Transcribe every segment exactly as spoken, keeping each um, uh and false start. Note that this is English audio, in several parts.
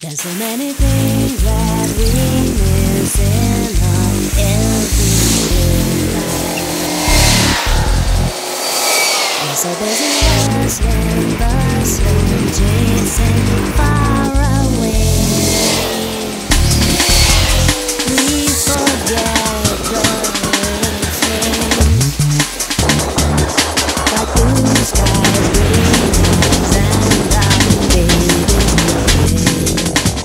There's so many things that we miss in our everyday life. We're so busy hustling, bustling, chasing far away. We forget the little things, like blue skies, green eyes, and our baby's play.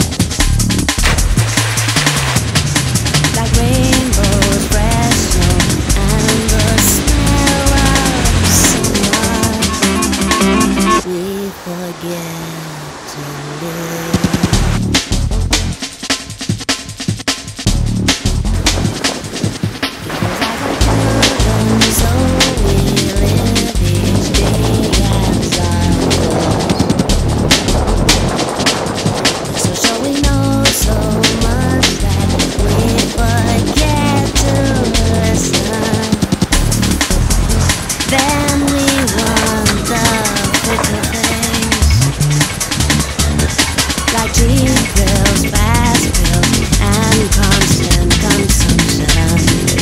Like rainbows, fresh snow, and the smell of summer. We forget to live. So we live each day as our own. So sure we know so much that we forget to listen. Then we want the quicker things, like cheap pills, fast pills, and constant consumption.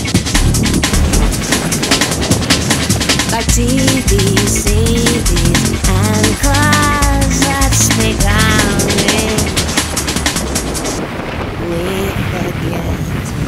Like T V, C Ds, and cars that speak loudly. We forget to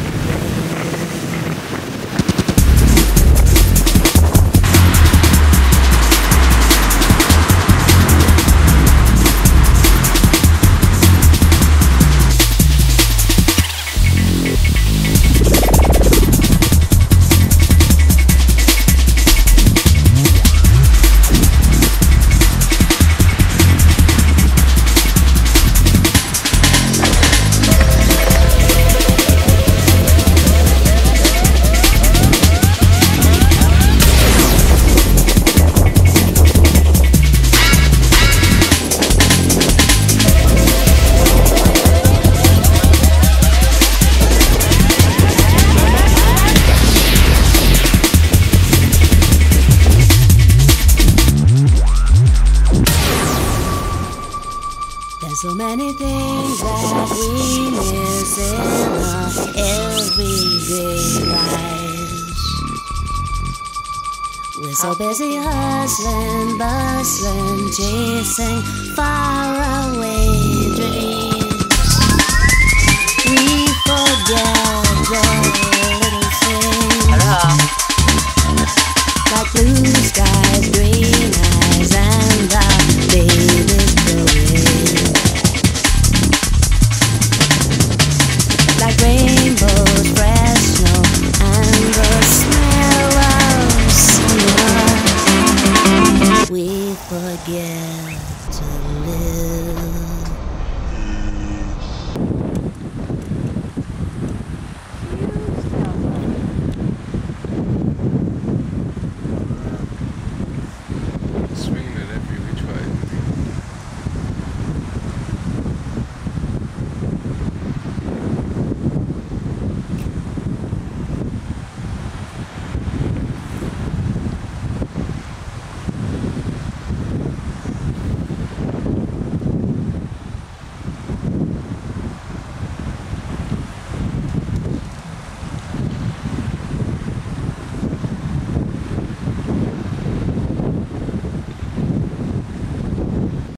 so many things that we miss in our everyday lives. We're so busy hustling, bustling, chasing faraway dreams. We forget the little things, like blue skies, green eyes, and our baby's parade. Like rainbows, fresh snow, and the smell of summer. We forget to live.